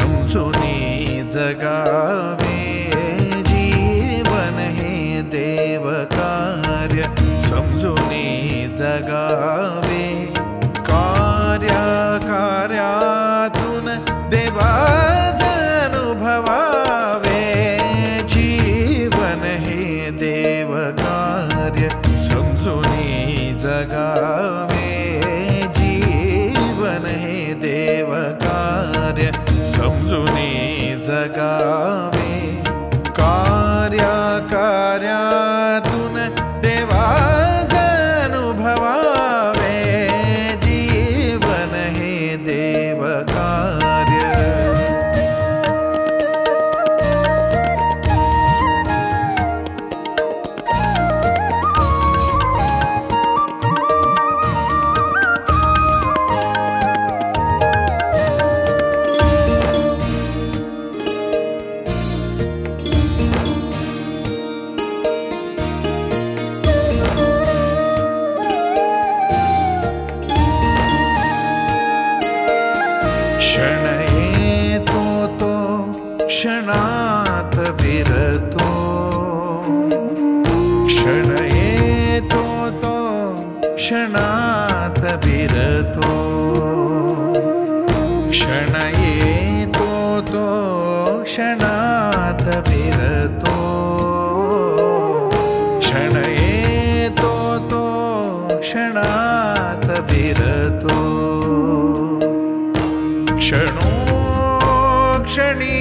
समजुनी जगावे जीवन हे देव कार्य समजुनी जगावे कार्यातून देवाच अनुभवावे जीवन हे देव कार्य समजुनी जगावे जीवन हे देव कार्य समजुनी जगावे कार्यातून देवाच अनुभवावे जीवन हे देव कार्य क्षण येतो तो क्षणात विरतो क्षण येतो तो क्षणात विरतो क्षण येतो तो क्षणात विरतो क्षण येतो तो क्षणात विरतो क्षणोक्षणी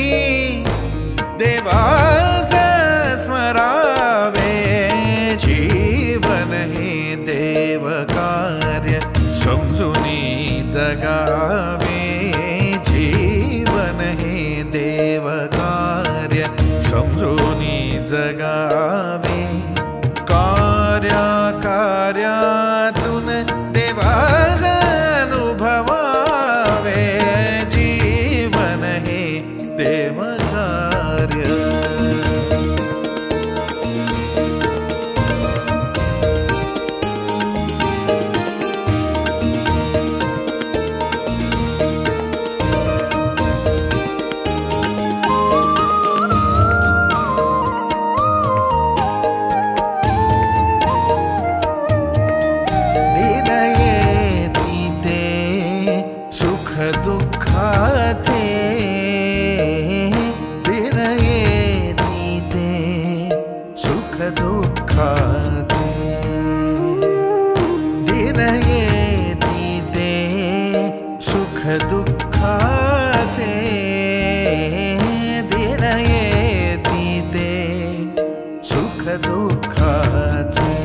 देवाच स्मरावे जीवन हे देव कार्य समजुनी जगावे जीवन हे देव कार्य समजुनी जगावे कार्यातून देवाच अनुभवावे जीवन हे देव कार्य दुःखाचे दिन येती ते सुख दुःखाचे दिन येती ते सुख दुःखाचे दिन येती ते सुख दुःखाचे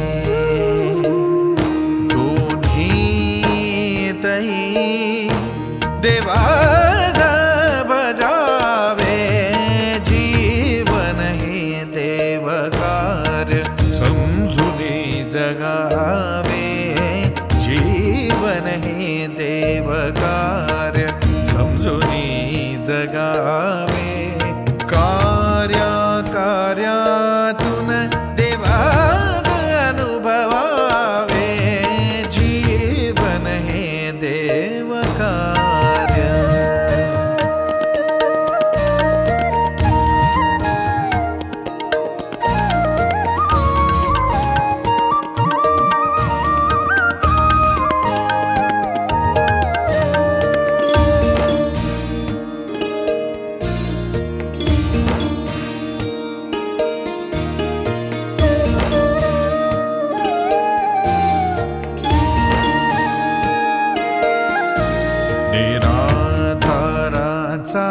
दोन्हीतही देवाच बजावे जीवन हे देव कार्य समजुनी जगावे जीवन हे देव कार्य समजुनी जगावे कार्यातून देवाच अनुभवावे जीवन हे देव कार्य निराधाराचा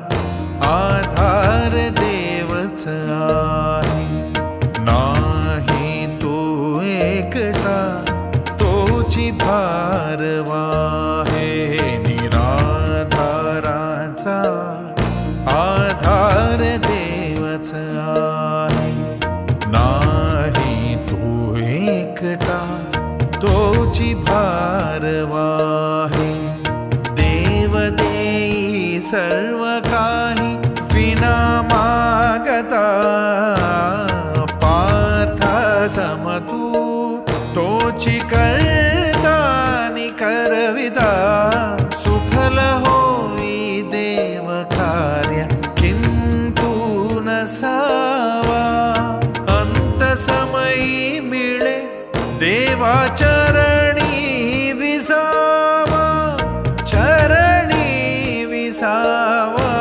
आधार देवच आहे नाही तो एकटा तोची भारवाहे निराधाराचा आधार देवच आहे नाही तो एकटा तोची भारवाहे सर्व काही विना मागता पार्था समतू तोची करता नि करविता सुफल होई देव कार्य किंतु न सावा अंत समयी मिळे देवा चरणी विसावा चरणी विसावा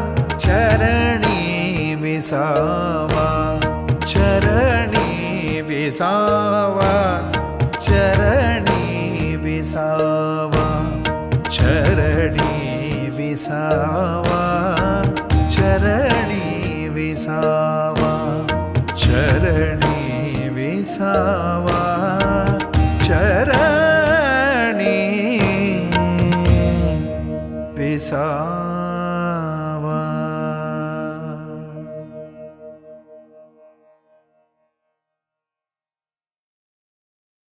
चरणी विसावा चरणी विसावा चरणी विसावा चरणी विसावा चरणी विसावा चरणी विसावा चरणी विसावा।